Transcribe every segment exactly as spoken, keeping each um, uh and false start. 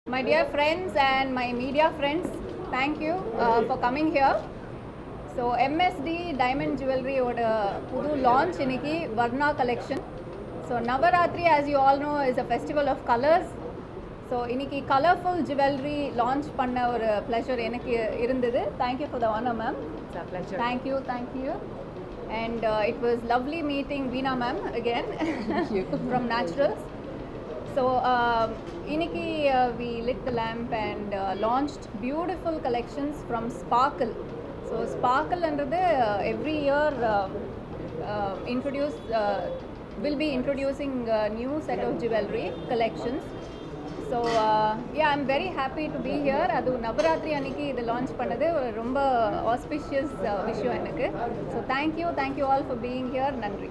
My dear friends and my media friends, thank you uh, for coming here. So M S D Diamond Jewelry oda pudu launch iniki Varna collection. So Navaratri, as you all know, is a festival of colors. So iniki colorful jewelry launch panna or pleasure enakku irundhudu. Thank you for the honor, ma'am. It's a pleasure. Thank you, thank you. And uh, it was lovely meeting Veena ma'am again from Naturals. So uh, iniki uh, we lit the lamp and uh, launched beautiful collections from Sparkle. So Sparkle under the uh, every year uh, uh, introduce uh, will be introducing a new set of jewelry collections. So uh, yeah, I'm very happy to be here. Adu Navaratri aniki idu launch பண்ணது ஒரு ரொம்ப auspicious uh, விஷயம் எனக்கு. So thank you, thank you all for being here. நன்றி.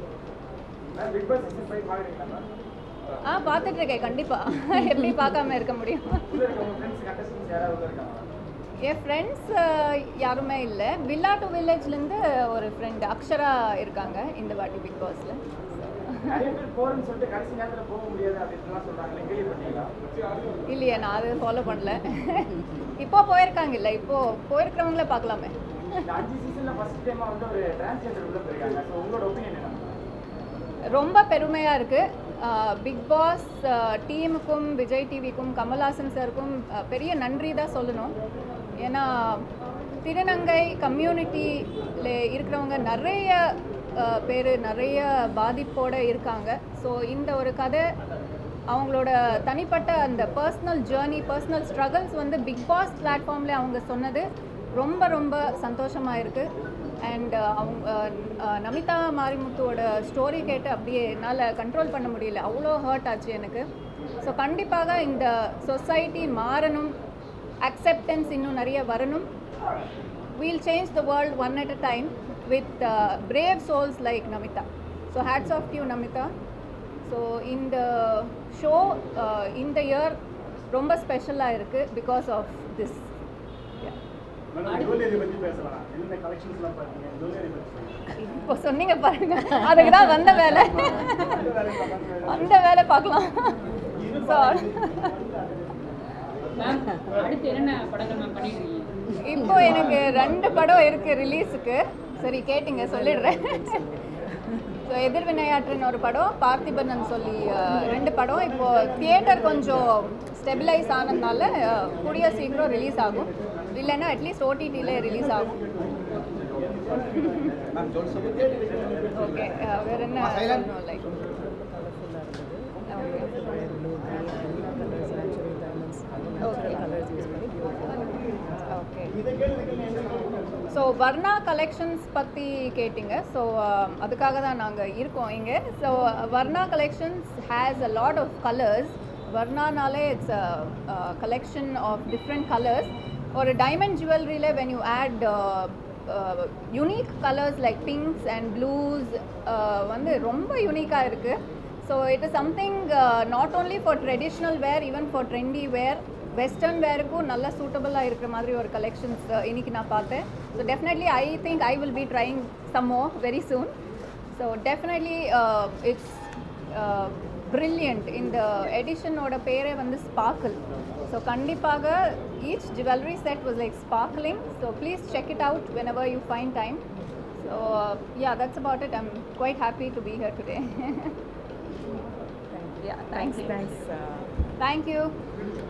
Bigg Boss season five பாக்குறீங்களா ma'am? ஆ பார்த்துட்டு இருக்கேன் கண்டிப்பா. எப்படி பார்க்காம இருக்க முடியும்? உங்க ஃப்ரெண்ட்ஸ் கண்டஸ்டன்ட்ஸ் யாராவது இருக்காங்க? என் ஃப்ரெண்ட்ஸ் யாருமே இல்லை. வில்லா டு வில்லேஜ்லேருந்து ஒரு ஃப்ரெண்ட் அக்ஷரா இருக்காங்க இந்த வாட்டி பிக் பாஸில். நிறைய பேர் போறேன்னு சொல்லிட்டு கடைசி நேரத்தில் போக முடியாது அப்படின்லாம் சொல்றாங்க, கேள்விப்பட்டீங்களா? இல்லையே, நான் அது ஃபாலோ பண்ணல. இப்போ போயிருக்காங்க இல்லை, இப்போ போயிருக்கிறவங்கள பார்க்கலாமே. இந்த அஞ்சு சீசன்ல ஃபர்ஸ்ட் டைமா வந்து ஒரு டிரான்ஸ்ஜெண்டர் உள்ள போயிருக்காங்க. ஸோ உங்களோட ஒப்பீனியன் என்ன? ரொம்ப பெருமையாக இருக்குது. பிக் பாஸ் டீமுக்கும் விஜய் டிவிக்கும் கமல்ஹாசன் சாருக்கும் பெரிய நன்றி தான் சொல்லணும். ஏன்னா திருநங்கை கம்யூனிட்டியில் இருக்கிறவங்க நிறைய பேர் நிறைய பாதிப்போடு இருக்காங்க. ஸோ இந்த ஒரு கதை அவங்களோட தனிப்பட்ட அந்த பர்சனல் ஜேர்னி, பர்சனல் ஸ்ட்ரகிள்ஸ் வந்து பிக் பாஸ் பிளாட்ஃபார்மில் அவங்க சொன்னது ரொம்ப ரொம்ப சந்தோஷமாக இருக்குது. அண்ட் அவங்க நமிதா மாரிமுத்துவோட ஸ்டோரி கேட்டு அப்படியே என்னால் கண்ட்ரோல் பண்ண முடியல, அவ்வளோ ஹர்ட் ஆச்சு எனக்கு. ஸோ கண்டிப்பாக இந்த சொசைட்டி மாறணும், அக்செப்டன்ஸ் இன்னும் நிறைய வரணும். We'll change the world one at a time with uh, brave souls like Namita. So hats off to you, Namita. So in the show uh, in the year ரொம்ப ஸ்பெஷலாக இருக்குது because of this. இப்போ சொன்னீங்க பாருங்க, அதுக்கு தான் வந்த வேலை அந்த வேலை பார்க்கலாம். இப்போ எனக்கு ரெண்டு படம் இருக்குது ரிலீஸுக்கு. சரி கேட்டிங்க, சொல்லிடுறேன். ஸோ எதிர்வினையாற்றுன்னு ஒரு படம், பார்த்திபன் சொல்லி ரெண்டு படம். இப்போது தியேட்டர் கொஞ்சம் ஸ்டெபிலைஸ் ஆனதுனால கூடிய சீக்கிரம் ரிலீஸ் ஆகும், இல்லைன்னா அட்லீஸ்ட் ஓடிடியில் ரிலீஸ் ஆகும். ஓகே, வேறு என்ன like okay. So Varna collections பற்றி கேட்டிங்க. ஸோ அதுக்காக தான் நாங்கள் இருக்கோம் இங்கே. So Varna collections has a lot of colours. வர்ணானாலே it's a collection of different colours. ஒரு டைமண்ட் ஜுவல்லரியில் when you add unique colours like pinks and blues வந்து ரொம்ப யூனிக்காக இருக்குது. So it is something not only for traditional wear, even for trendy wear, western வேருக்கும் நல்லா சூட்டபுளாக இருக்கிற மாதிரி ஒரு கலெக்ஷன்ஸ் இன்றைக்கி நான் பார்த்தேன். So definitely I think I will be trying some more very soon. So definitely it's brilliant. இந்த எடிஷனோட பேரே வந்து ஸ்பார்க்கிள். ஸோ கண்டிப்பாக each jewellery set was like sparkling. So please check it out whenever you find time. So yeah, that's about it. I'm quite happy to be here today. Yeah, thanks. Thanks. Thank you.